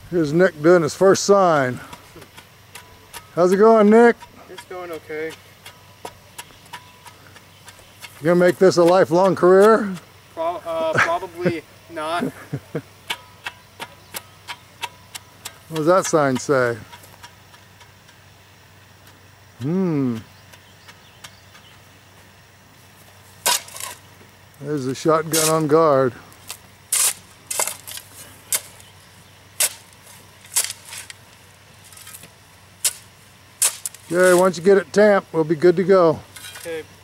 Here's Nick doing his first sign. How's it going, Nick? It's going okay. You gonna make this a lifelong career? Probably not. What does that sign say? There's a shotgun on guard. Okay, once you get it tamped, we'll be good to go. Okay.